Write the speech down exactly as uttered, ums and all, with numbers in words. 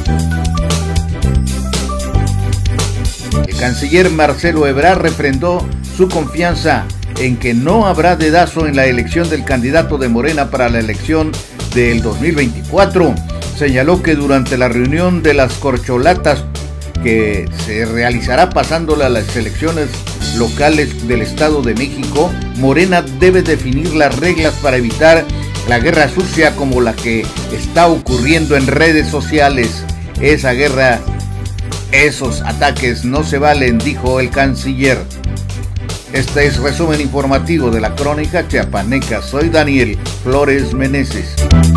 El canciller Marcelo Ebrard refrendó su confianza en que no habrá dedazo en la elección del candidato de Morena para la elección del dos mil veinticuatro. Señaló que durante la reunión de las corcholatas que se realizará pasándola a las elecciones locales del Estado de México, Morena debe definir las reglas para evitar la guerra sucia como la que está ocurriendo en redes sociales. Esa guerra, esos ataques no se valen, dijo el canciller. Este es resumen informativo de la Crónica Chiapaneca. Soy Daniel Flores Meneses.